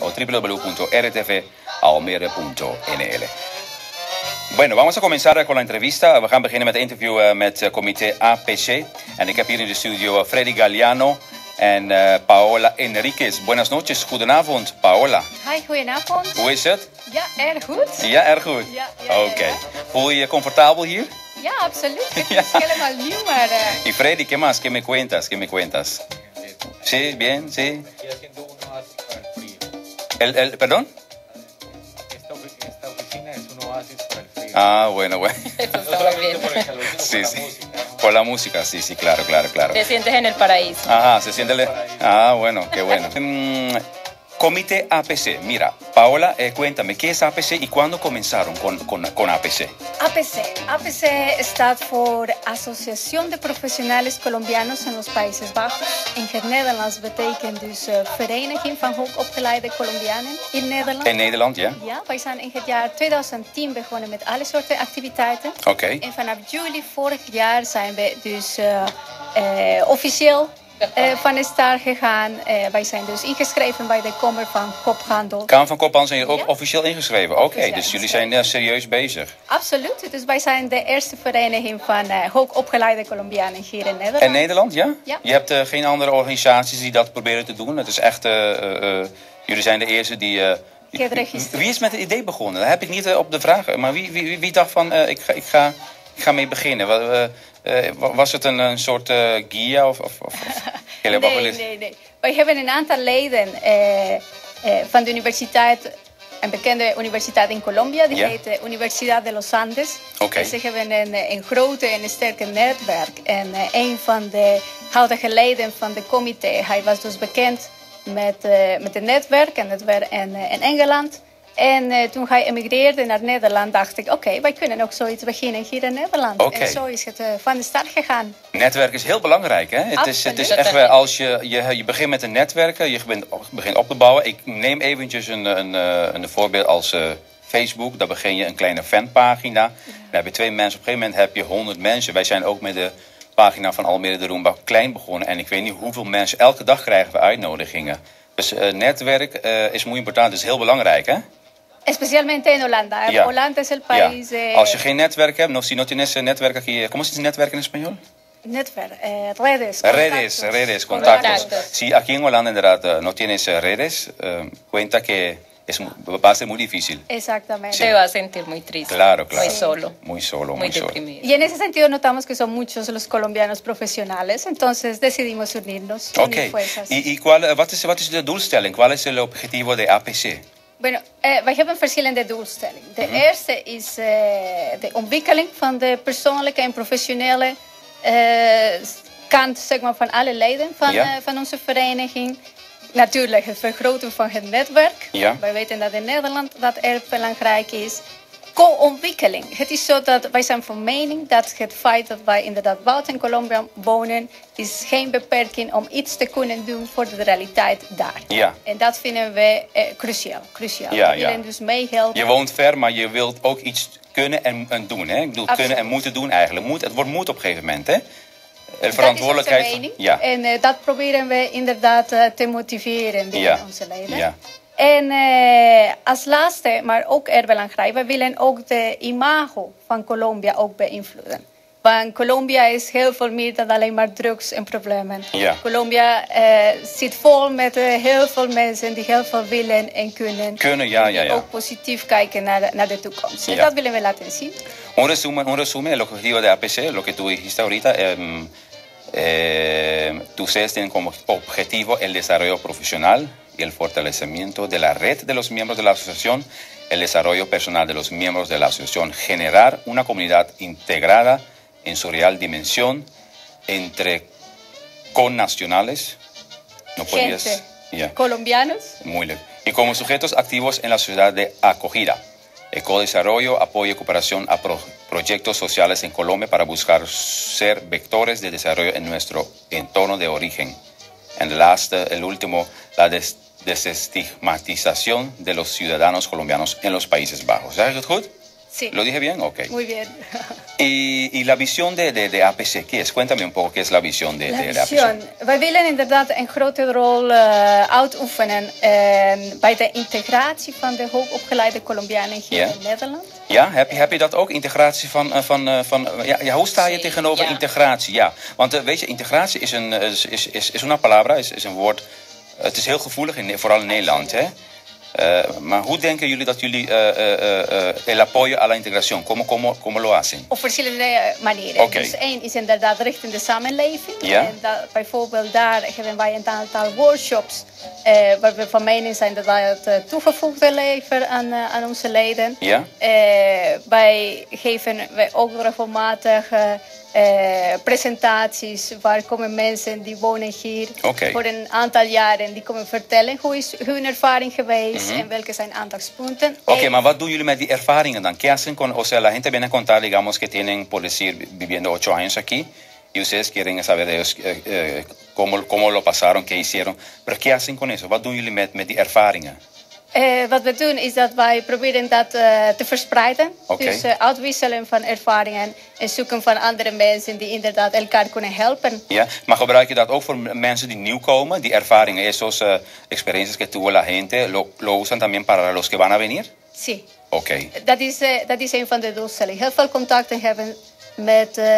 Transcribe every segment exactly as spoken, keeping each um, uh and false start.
o w w w punto r t v almere punto n l. Bueno, vamos a comenzar con la entrevista. We gaan beginnen met het interview uh, met uh, comité A P C. En ik heb hier in de studio uh, Freddy Galliano en uh, Paola Enriquez. Buenas noches, goedenavond, Paola. Hi, goedenavond. Hoe is het? Ja, erg goed. Ja, erg goed. Ja, ja, Oké. Okay. Ja, ja. Voel je je comfortabel hier? Ja, absoluut. Het is helemaal nieuw, maar... Uh... Y Freddy, ¿qué más? ¿Qué me cuentas? ¿Qué me cuentas? Sí, bien, sí. El, el, ¿Perdón? Esta oficina es un oasis para el frío. Ah, bueno, bueno. Eso está muy bien. Por el calor, Sí, por sí. la música, ¿no? Por la música, sí, sí, claro, claro, claro. Te sientes en el paraíso. Ajá, se siente... Le... Ah, bueno, qué bueno. Mm, comité A P C. Mira, Paola, eh, cuéntame, ¿qué es A P C y cuándo comenzaron con, con, con A P C? A P C. A P C staat voor Associatie de Professionals Colombianos in los Países Bajos. In het Nederlands betekent dus uh, Vereniging van Hoogopgeleide Colombianen in Nederland. In Nederland, ja? Ja, wij zijn in het jaar tweeduizend tien begonnen met alle soorten activiteiten. Oké. Okay. En vanaf juli vorig jaar zijn we dus uh, uh, officieel Uh, van de start gegaan. Uh, wij zijn dus ingeschreven bij de Kamer van Koophandel. Kamer van Koophandel zijn jullie ook Ja. officieel ingeschreven? Oké, okay, dus jullie zijn uh, serieus bezig. Absoluut. Dus wij zijn de eerste vereniging van uh, hoogopgeleide Colombianen hier in Nederland. En Nederland, ja? Ja. Je hebt uh, geen andere organisaties die dat proberen te doen? Het is echt... Uh, uh, jullie zijn de eerste die... Uh, wie is met het idee begonnen? Dat heb ik niet uh, op de vraag. Maar wie, wie, wie dacht van, uh, ik, ga, ik, ga, ik ga mee beginnen? Uh, uh, was het een, een soort uh, guia? Of, of, of, nee, nee, nee. Wij hebben een aantal leden uh, uh, van de universiteit, een bekende universiteit in Colombia. Die yeah. heet de Universidad de los Andes. Okay. Ze hebben een, een grote en sterke netwerk. En uh, een van de huidige leden van de comité, hij was dus bekend met, uh, met het netwerk en het werd in, uh, in Engeland. En uh, toen hij emigreerde naar Nederland, dacht ik, oké, okay, wij kunnen ook zoiets beginnen hier in Nederland. Okay. En zo is het uh, van de start gegaan. Netwerk is heel belangrijk, hè? Het is, het is echt wel, als je, je, je begint met een netwerken, je begint, begint op te bouwen. Ik neem eventjes een, een, een, een voorbeeld als uh, Facebook. Daar begin je een kleine fanpagina. Ja. Dan heb je twee mensen, op een gegeven moment heb je honderd mensen. Wij zijn ook met de pagina van Almere de Roomba klein begonnen. En ik weet niet hoeveel mensen, elke dag krijgen we uitnodigingen. Dus uh, netwerk uh, is muy important, het is heel belangrijk, hè? Especialmente in Holanda. Ja. Holanda is el país... Ja. Als je geen netwerk hebt, no, si no tienes netwerk aquí... ¿Cómo se dice netwerk en español? Netwerk, eh, redes. Redes, redes, contactos. contactos. Si aquí en Holanda inderdaad no tienes redes, uh, cuenta que es, va a ser muy difícil. Exactamente. Sí. Te vas a sentir muy triste. Claro, claro. Muy solo. Muy solo, muy, muy solo. deprimido. Y en ese sentido notamos que son muchos los colombianos profesionales, entonces decidimos unirnos. Oké. Okay. ¿Y, y cuál, wat is, wat is de doelstelling? ¿Cuál es el objetivo de A P C? Bueno, uh, wij hebben verschillende doelstellingen. De mm-hmm. eerste is uh, de ontwikkeling van de persoonlijke en professionele uh, kant, zeg maar, van alle leden van, ja. uh, van onze vereniging. Natuurlijk het vergroten van het netwerk. Ja. Wij weten dat in Nederland dat erg belangrijk is. Co-ontwikkeling. Het is zo dat wij zijn van mening dat het feit dat wij inderdaad buiten Colombia wonen, is geen beperking om iets te kunnen doen voor de realiteit daar. Ja. En dat vinden we eh, cruciaal. cruciaal. Ja, we willen ja. dus meehelpen. Je woont ver, maar je wilt ook iets kunnen en, en doen. Hè? Ik bedoel, Absoluut. kunnen en moeten doen eigenlijk. Moet, het wordt moet op een gegeven moment, hè? De verantwoordelijkheid. Dat is onze mening. Ja. En uh, dat proberen we inderdaad uh, te motiveren binnen ja. onze leden. Ja. En uh, als laatste, maar ook erg belangrijk, we willen ook de imago van Colombia ook beïnvloeden. Want Colombia is heel veel meer dan alleen maar drugs en problemen. Ja. Colombia uh, zit vol met uh, heel veel mensen die heel veel willen en kunnen. Kunnen, ja, ja, ja. Ook positief kijken naar de, naar de toekomst. Ja. En dat willen we laten zien. Un resumen, un resumen, el objetivo de A P C, lo que tú dijiste ahorita, eh, eh, ustedes tienen como objetivo el desarrollo profesional y el fortalecimiento de la red de los miembros de la asociación, el desarrollo personal de los miembros de la asociación, generar una comunidad integrada en su real dimensión entre connacionales, no podías, Gente, yeah. colombianos. Muy bien. Y como sujetos activos en la sociedad de acogida, ecodesarrollo, apoyo y cooperación a pro proyectos sociales en Colombia para buscar ser vectores de desarrollo en nuestro entorno de origen. En last, el último, la des desestigmatización de los ciudadanos colombianos en los Países Bajos. ¿Zeg ik het goed? Sí. ¿Lo dije bien? Ok. Muy bien. Y, y la visión de, de, de A P C, ¿qué es? Cuéntame un poco qué es la visión de, La de, de A P C. visie. Wij willen inderdaad een grote rol uh, uitoefenen uh, bij de integratie van de hoogopgeleide Colombianen hier Ja. in Nederland. Ja, heb je, heb je dat ook? Integratie van... eh, van, eh, van ja, ja, hoe sta je Sí, tegenover ja. integratie? Ja, want uh, weet je, integratie is een, uh, is, is, is, is una palabra, is, is een woord... Uh, het is heel gevoelig, in, vooral in Nederland, hè? Uh, maar hoe denken jullie dat jullie uh, uh, uh, el apoyo a la integración, ¿cómo, cómo, cómo lo hacen? Op verschillende manieren. Oké. Dus één is inderdaad richting de samenleving. Ja. En da, bijvoorbeeld daar hebben wij een aantal workshops uh, waar we van mening zijn dat wij het uh, toegevoegde leveren aan, uh, aan onze leden. Ja? Uh, wij geven wij ook regelmatig uh, uh, presentaties waar komen mensen die wonen hier Oké. voor een aantal jaren. Die komen vertellen hoe is hun ervaring geweest Mhm. en welke zijn aandachtspunten. Ok, En- maar wat doen jullie met die ervaringen dan? ¿Qué hacen con, o sea, la gente viene a contar, digamos, que tienen, por decir, viviendo ocho años aquí, y ustedes quieren saber de ellos eh, eh, cómo, cómo lo pasaron, qué hicieron. Pero ¿qué hacen con eso? Wat doen jullie met, met die ervaringen? Uh, wat we doen is dat wij proberen dat uh, te verspreiden. Oké. Dus uh, uitwisselen van ervaringen en zoeken van andere mensen die inderdaad elkaar kunnen helpen. Ja, maar gebruik je dat ook voor m- mensen die nieuw komen? Die ervaringen, esos uh, experiencias que tuvo la gente, lo, lo usan también para los que van a venir? Sí, Ok. dat is, uh, dat is een van de doelstellingen. Heel veel contacten hebben met uh,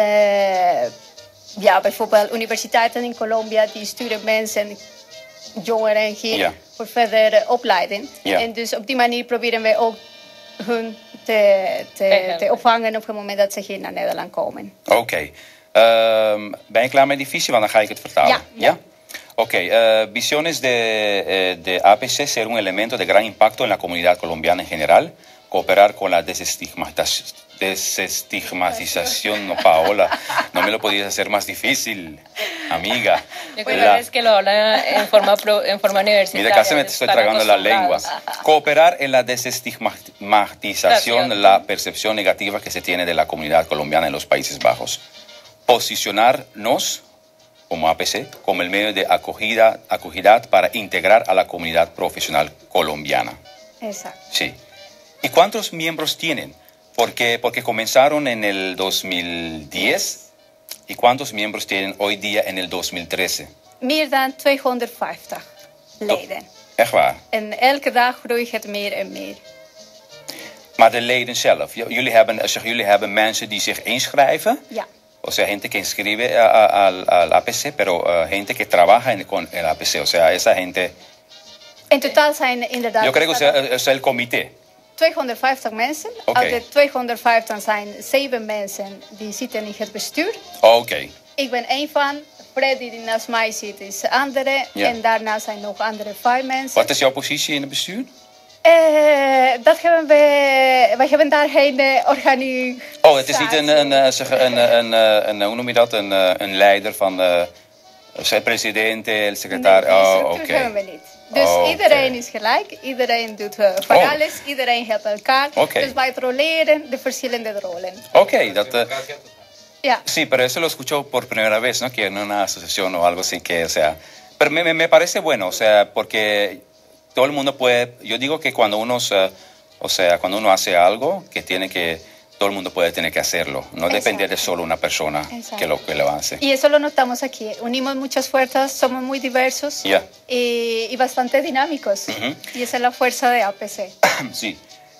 ja, bijvoorbeeld universiteiten in Colombia. Die sturen mensen, jongeren hier Ja. voor verdere opleiding. Ja. En dus op die manier proberen wij ook hun te, te, te opvangen op het moment dat ze hier naar Nederland komen. Ok. Um, ben je klaar met die visie? Want dan ga ik het vertalen. Ja, ja. Ok. Uh, visiones de, eh, de A P C ser un elemento de gran impacto en la comunidad colombiana en general. Cooperar con la desestigmatización. Desestigmatización. No, Paola. No me lo podías hacer más difícil, amiga. Yo creo La- que es que lo habla en forma, pro- en forma universitaria. Mira, casi me estoy están tragando la lengua. acostumbrados. Cooperar en la desestigmatización, la percepción negativa que se tiene de la comunidad colombiana en los Países Bajos. Posicionarnos como A P C como el medio de acogida, acogida para integrar a la comunidad profesional colombiana. Exacto. Sí. ¿Y cuántos miembros tienen? Porque, porque comenzaron en el dos mil diez. ¿Y cuántos miembros tienen hoy día en el dos mil trece? Meer dan tweehonderdvijftig leden. Echt waar? En elke dag groeit het meer en meer. Maar de leden zelf, j- jullie hebben, zeg, jullie hebben mensen die zich inschrijven. Ja. O sea, gente que inscribe a- a- al, al A P C, pero uh, gente que trabaja en, con el A P C. O sea, esa gente... In totaal zijn inderdaad Yo creo que o sea, o sea, el comité. tweehonderdvijftig mensen. Oké. Uit de tweehonderdvijftig zijn zeven mensen die zitten in het bestuur. Oké. Ik ben één van. Freddy die naast mij zit is de andere. Ja. En daarna zijn nog andere vijf mensen. Wat is jouw positie in het bestuur? Eh, dat hebben we... Wij hebben daar geen uh, organisatie. Oh, het is niet een, een, eh, zeg, een, een, een, een, een, hoe noem je dat? Een, eh, een leider van de uh, president, el secretario. Nee, die Oh, structuur oké. hebben we niet. Dus Oké. iedereen is gelijk. Iedereen doet uh, van Oh. alles. Iedereen helpt elkaar. Oké. Dus wij roleren de verschillende rollen. Ok, dat... eh, Ja. Sí, pero eso lo escucho por primera vez, ¿no? Que en una asociación o algo así que, o sea... Pero me, me- me parece bueno, o sea, porque todo el mundo puede... Yo digo que cuando uno, se- o sea, cuando uno hace algo, que tiene que... Todo el mundo puede tener que hacerlo. No Exacto. depender de solo una persona Exacto. que lo, que lo hace. Y eso lo notamos aquí. Unimos muchas fuerzas, somos muy diversos Ya. y, y bastante dinámicos. Ujú. Y esa es la fuerza de A P C. Sí.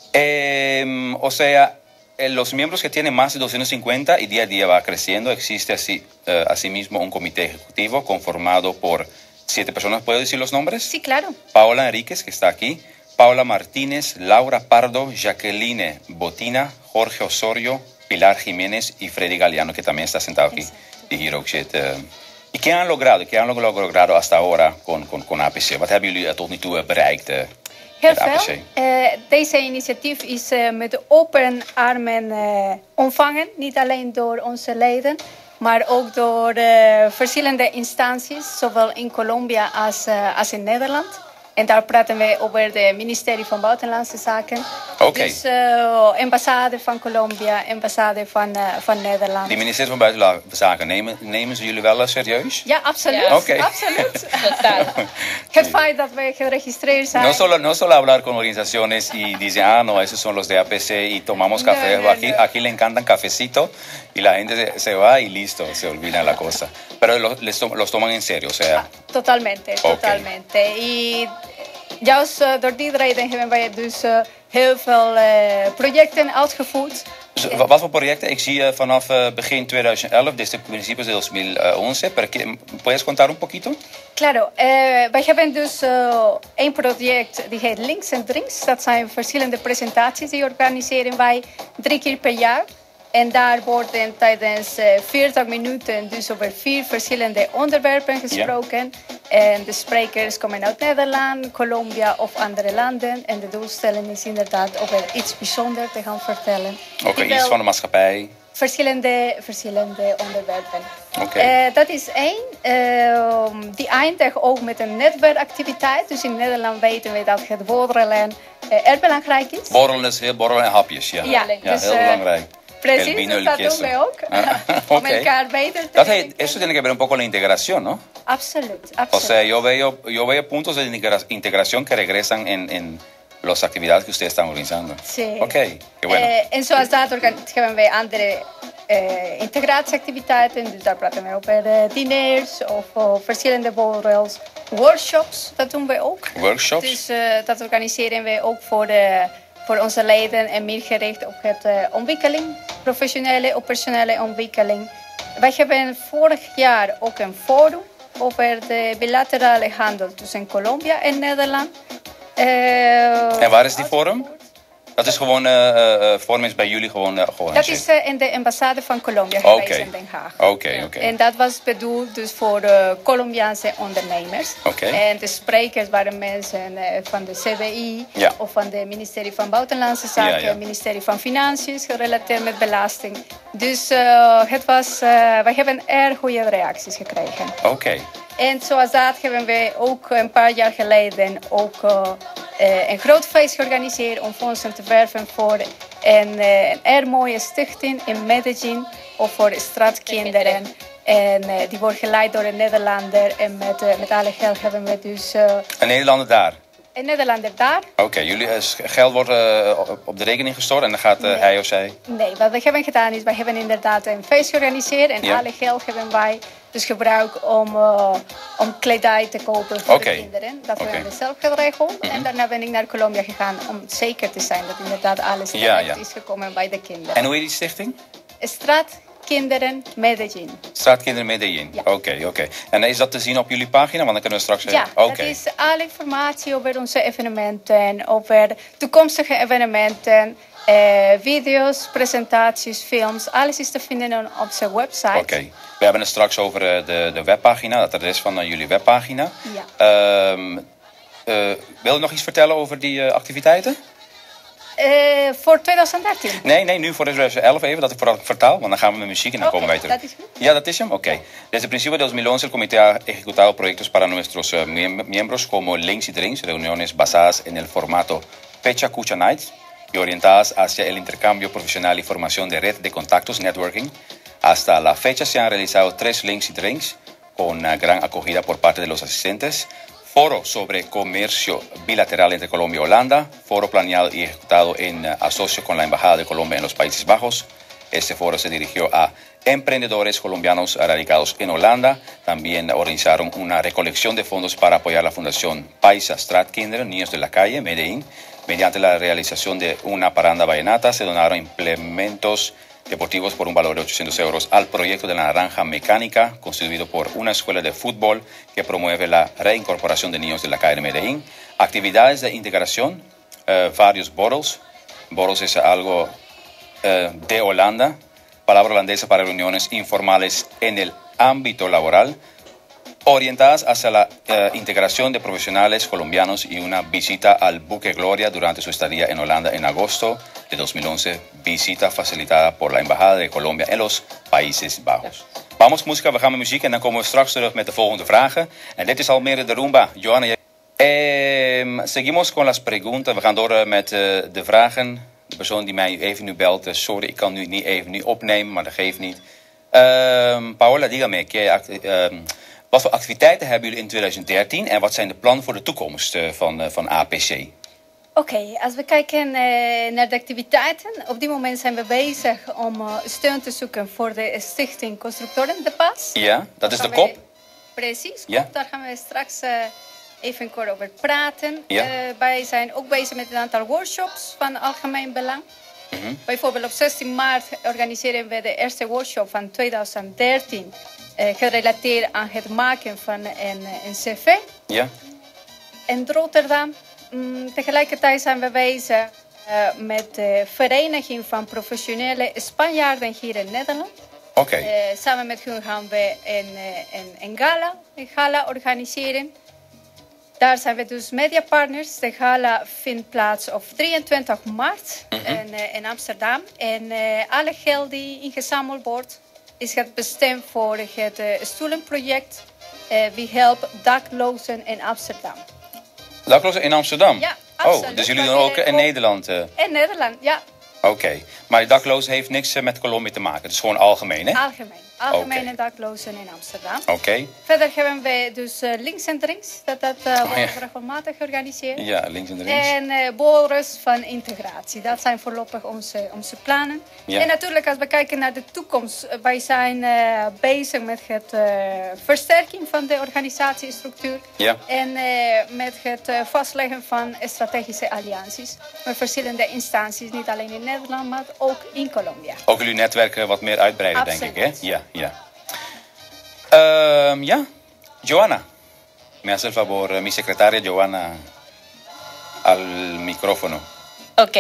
Eh, o sea, eh, los miembros que tienen más de doscientos cincuenta y día a día va creciendo. Existe así, eh, asimismo un comité ejecutivo conformado por siete personas. ¿Puedo decir los nombres? Sí, claro. Paola Enríquez, que está aquí, Paula Martínez, Laura Pardo, Jacqueline Botina, Jorge Osorio, Pilar Jiménez y Freddy Galeano, que también está sentado aquí. Die hier ook zit. eh. ¿Y qué han logrado? ¿Qué han log- logrado hasta ahora con, con, con A P C? Wat hebben jullie eh, tot nu toe eh, bereikt eh, Heel met A P C? veel. Eh, deze initiatief is eh, met open armen eh, ontvangen. Niet alleen door onze leden, maar ook door eh, verschillende instanties, zowel in Colombia als, eh, als in Nederland. En daar praten we over het ministerie van Buitenlandse Zaken. Oké. Okay. Dus uh, ambassade van Colombia, ambassade van, uh, van Nederland. Die ministerie van Buitenlandse Zaken, nemen, nemen ze jullie wel uh, serieus? Ja, absoluut. Ja. Okay. Absoluut. Total. Het feit dat wij geregistreerd zijn. No solo, no solo hablar con organizaciones y dicen, ah, no, esos son los de A P C y tomamos café. No, no, aquí, no. aquí le encantan cafecito y la gente se, se va y listo, se olvida la cosa. Pero los, les, los toman en serio, o sea. Ah, totalmente, totalmente. Okay. Y juist uh, door die reden hebben wij dus uh, heel veel uh, projecten uitgevoerd. Dus, wat voor projecten? Ik zie uh, vanaf uh, begin tweeduizend elf, desde principios de dos mil once. ¿Puedes contar un poquito? Claro, uh, wij hebben dus uh, een project die heet Links en Drinks. Dat zijn verschillende presentaties die organiseren wij drie keer per jaar. En daar worden tijdens uh, veertig minuten dus over vier verschillende onderwerpen gesproken. Ja. En de sprekers komen uit Nederland, Colombia of andere landen. En de doelstelling is inderdaad over iets bijzonders te gaan vertellen. Oké, okay, iets van de maatschappij. Verschillende, verschillende onderwerpen. Okay. Uh, dat is één. Uh, die eindigt ook met een netwerkactiviteit. Dus in Nederland weten we dat het borrelen uh, erg belangrijk is. Borrelen is heel borrelen en hapjes, ja. Ja, ja dus, heel uh, belangrijk. Precies, dus dat doen we ook. Ah, okay. Om elkaar beter te dat hay, eso tiene que ver un poco con la integración, ¿no? Absoluut, absoluut. O sea, yo veo, yo veo puntos de integración que regresan en, en las actividades que ustedes están organizando. Sí. Ok, qué bueno. Eh, en zoals dat hebben wij andere uh, integratieactiviteiten. Dus daar praten we over uh, diners of uh, verschillende borrels. Workshops, dat doen we ook. Workshops? Dus uh, dat organiseren we ook voor de... voor onze leden en meer gericht op het uh, ontwikkeling, professionele of personele ontwikkeling. Wij hebben vorig jaar ook een forum over de bilaterale handel tussen Colombia en Nederland. Uh, en waar is die forum? Dat is gewoon, uh, uh, forum is bij jullie gewoon... Uh, gewoon dat is uh, in de ambassade van Colombia okay. geweest in Den Haag. Oké, okay, oké. Okay. En dat was bedoeld dus voor uh, Colombiaanse ondernemers. Okay. En de sprekers waren mensen uh, van de C B I ja. of van het ministerie van Buitenlandse Zaken, het ja, ja. ministerie van Financiën, gerelateerd met belasting. Dus uh, het was, uh, wij hebben erg goede reacties gekregen. Oké. Okay. En zoals dat hebben we ook een paar jaar geleden ook uh, uh, een groot feest georganiseerd om fondsen te werven voor een, uh, een erg mooie stichting in Medellin of voor straatkinderen. En uh, die wordt geleid door een Nederlander en met, uh, met alle geld hebben we dus... Uh, een Nederlander daar? Een Nederlander daar. Oké, okay, jullie uh, geld wordt uh, op de rekening gestort en dan gaat uh, nee. hij of zij? Nee, wat we hebben gedaan is, wij hebben inderdaad een feest georganiseerd en ja. alle geld hebben wij dus gebruikt om, uh, om kledij te kopen voor okay. de kinderen. Dat okay. hebben we zelf geregeld. Mm-hmm. En daarna ben ik naar Colombia gegaan om zeker te zijn dat inderdaad alles ja, ja. is gekomen bij de kinderen. En hoe heet die stichting? Straatkinderen Medellin. Straatkinderen Medellin, ja. Oké, okay, oké. Okay. En is dat te zien op jullie pagina? Want dan kunnen we straks... Ja, okay. dat is alle informatie over onze evenementen, over toekomstige evenementen. Uh, video's, presentaties, films, alles is te vinden op onze website. Oké, okay. We hebben het straks over uh, de, de webpagina, het adres van uh, jullie webpagina. Ja. Um, uh, wil je nog iets vertellen over die uh, activiteiten? Uh, voor twintig dertien? Nee, nee, nu voor twintig elf even, dat ik vooral vertaal, want dan gaan we met muziek en dan okay, komen wij terug. Dat is goed. Ja, dat is hem, oké. Okay. Desde el principio de dos mil once el comité ha ejecutado proyectos para nuestros uh, miembros como Links y Drinks, reuniones basadas en el formato Pecha Cucha Nights y orientadas hacia el intercambio profesional y formación de red de contactos, networking. Hasta la fecha se han realizado tres Links y Drinks con uh, gran acogida por parte de los asistentes. Foro sobre comercio bilateral entre Colombia y Holanda. Foro planeado y ejecutado en uh, asocio con la Embajada de Colombia en los Países Bajos. Este foro se dirigió a emprendedores colombianos radicados en Holanda. También organizaron una recolección de fondos para apoyar la Fundación Paisa Straatkinderen, Niños de la Calle, Medellín. Mediante la realización de una parranda vallenata se donaron implementos deportivos por un valor de ochocientos euros al proyecto de la Naranja Mecánica, constituido por una escuela de fútbol que promueve la reincorporación de niños de la calle de Medellín. Actividades de integración, eh, varios borrels. Borrels es algo eh, de Holanda, palabra holandesa para reuniones informales en el ámbito laboral, orientadas hacia la eh, integración de profesionales colombianos y una visita al buque Gloria durante su estadía en Holanda en agosto de dos mil once, visita facilitada por la Embajada de Colombia en los Países Bajos. Vamos música, we gaan met muziek en dan komen we straks terug met de volgende vragen. En dit is Almere de Rumba. Johanna, jij... Eh... Eh, seguimos con las preguntas. We gaan door uh, met uh, de vragen. De persoon die mij even nu belt, uh, sorry, ik kan nu niet even nu opnemen, maar dat geeft niet. Uh, Paola, dígame, que, uh, wat voor activiteiten hebben jullie in twintig dertien en wat zijn de plannen voor de toekomst uh, van, uh, van A P C? Oké, okay, als we kijken uh, naar de activiteiten, op dit moment zijn we bezig om uh, steun te zoeken voor de Stichting Constructoren de Paz. Ja, dat is de we, kop. Precies, ja. kop, daar gaan we straks uh, even kort over praten. Ja. Uh, wij zijn ook bezig met een aantal workshops van algemeen belang. Mm-hmm. Bijvoorbeeld op zestien maart organiseren we de eerste workshop van twintig dertien. Uh, gerelateerd aan het maken van een, een cv. Ja. In Rotterdam. Mm, tegelijkertijd zijn we bezig uh, met de Vereniging van Professionele Spanjaarden hier in Nederland. Oké. Okay. Uh, samen met hun gaan we een, een, een, gala, een gala organiseren. Daar zijn we dus mediapartners. De gala vindt plaats op drieëntwintig maart mm-hmm. in, uh, in Amsterdam. En uh, alle geld die ingezameld wordt, is het bestemd voor het uh, stoelenproject. Uh, We helpen daklozen in Amsterdam. Daklozen in Amsterdam? Ja, absoluut. Oh, dus jullie doen ook in Nederland? Uh... In Nederland, ja. Oké, okay. Maar daklozen heeft niks met Colombia te maken. Het is gewoon algemeen, hè? Algemeen. Algemene okay. daklozen in Amsterdam. Oké. Okay. Verder hebben we dus uh, links en drinks. Dat dat uh, oh, wordt ja. regelmatig georganiseerd. Ja, links en drinks. En uh, borrels van integratie. Dat zijn voorlopig onze, onze plannen. Ja. En natuurlijk als we kijken naar de toekomst. Wij zijn uh, bezig met het uh, versterking van de organisatiestructuur. Ja. En uh, met het uh, vastleggen van strategische allianties. Met verschillende instanties. Niet alleen in Nederland, maar ook in Colombia. Ook jullie netwerken wat meer uitbreiden, Absoluut. denk ik, hè? Ja. Ja. Uh, ya, Joana, me hace el favor, mi secretaria Joana, al micrófono. Ok.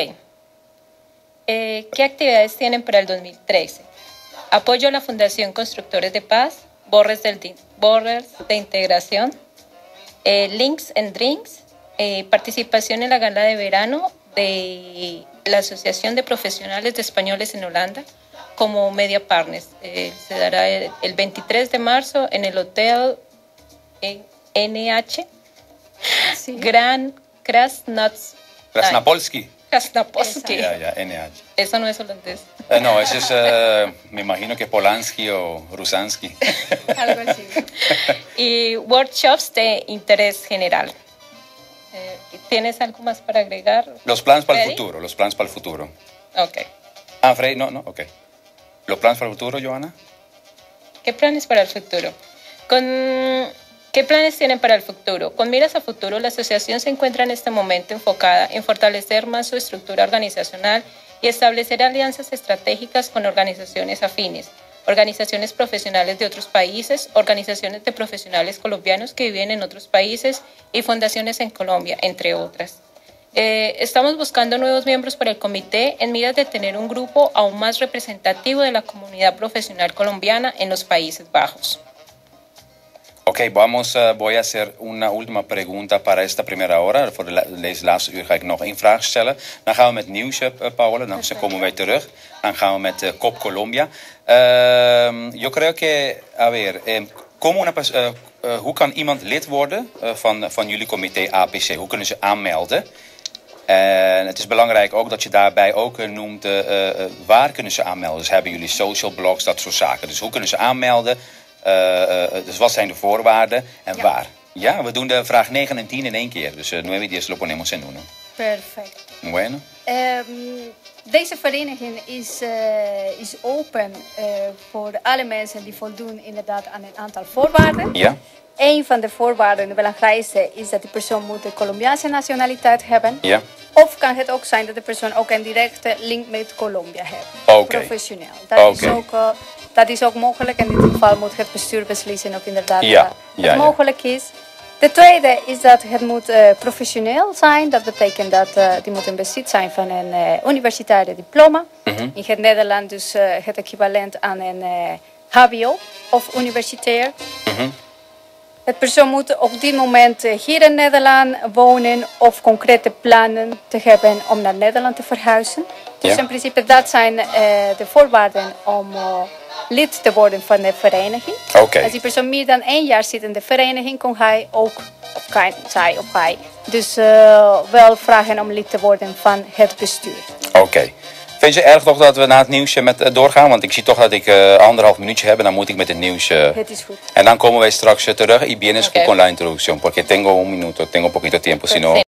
Eh, ¿Qué actividades tienen para el dos mil trece? Apoyo a la Fundación Constructores de Paz, borres, del di- borres de integración, eh, links and drinks, eh, participación en la gala de verano de la Asociación de Profesionales de Españoles en Holanda, como media partners. Eh, se dará el, el veintitrés de marzo en el Hotel N H sí. Gran Krasnots, Krasnapolski. Krasnapolski. Ya, ya, N H. Eso no es holandés. Uh, no, eso es, uh, me imagino que Polanski o Rusanski. Algo así. Y workshops de interés general. Eh, ¿Tienes algo más para agregar? Los planes para el futuro, los planes para el futuro. Ok. Ah, Frey, no, no, ok. ¿Los planes para el futuro, Joana? ¿Qué planes para el futuro? Con, ¿Qué planes tienen para el futuro? Con miras a futuro, la asociación se encuentra en este momento enfocada en fortalecer más su estructura organizacional y establecer alianzas estratégicas con organizaciones afines, organizaciones profesionales de otros países, organizaciones de profesionales colombianos que viven en otros países y fundaciones en Colombia, entre otras. Eh, estamos buscando nuevos miembros para el comité en miras de tener un grupo aún más representativo de la comunidad profesional colombiana en los Países Bajos. Ok, vamos, uh, voy a hacer una última pregunta para esta primera hora. Voor de, deze laatste uur ga ik nog één vraag stellen. Dan gaan we met nieuws, uh, Paola. Dan komen wij terug. Dan gaan we met uh, C O P Colombia. Uh, yo creo que, a ver, eh, como una, uh, uh, hoe kan iemand lid worden uh, van, van jullie comité A P C? Hoe kunnen ze aanmelden? En het is belangrijk ook dat je daarbij ook uh, noemt uh, uh, waar kunnen ze aanmelden. Dus hebben jullie social blogs, dat soort zaken. Dus hoe kunnen ze aanmelden? Uh, uh, dus wat zijn de voorwaarden en ja. waar? Ja, we doen de vraag negen en tien in één keer. Dus uh, nueve y diez lo ponemos en uno. Perfect. Bueno. Um, deze vereniging is, uh, is open uh, voor alle mensen die voldoen inderdaad aan een aantal voorwaarden. Ja. Een van de voorwaarden, de belangrijkste, is dat de persoon moet de Colombiaanse nationaliteit hebben. Ja. Of kan het ook zijn dat de persoon ook een directe link met Colombia heeft. Okay. Professioneel. Dat, okay. is ook, uh, dat is ook mogelijk. In dit geval moet het bestuur beslissen of inderdaad ja. uh, het ja, mogelijk ja. is. De tweede is dat het moet uh, professioneel zijn. Dat betekent dat uh, die moet in bezit zijn van een uh, universitaire diploma. Mm-hmm. In het Nederland dus uh, het equivalent aan een uh, H B O of universitair. Mm-hmm. Het persoon moet op dit moment hier in Nederland wonen of concrete plannen te hebben om naar Nederland te verhuizen. Dus ja. in principe dat zijn uh, de voorwaarden om uh, lid te worden van de vereniging. Okay. Als die persoon meer dan één jaar zit in de vereniging, kan hij ook, of kan zij of hij Dus uh, wel vragen om lid te worden van het bestuur. Oké. Okay. Vind je erg toch dat we naar het nieuws met uh, doorgaan? Want ik zie toch dat ik uh, anderhalf minuutje heb en dan moet ik met het nieuws... Uh, het is goed. En dan komen wij straks uh, terug. Y vienes okay. con la introducción, porque tengo un minuto, tengo poquito tiempo, si no...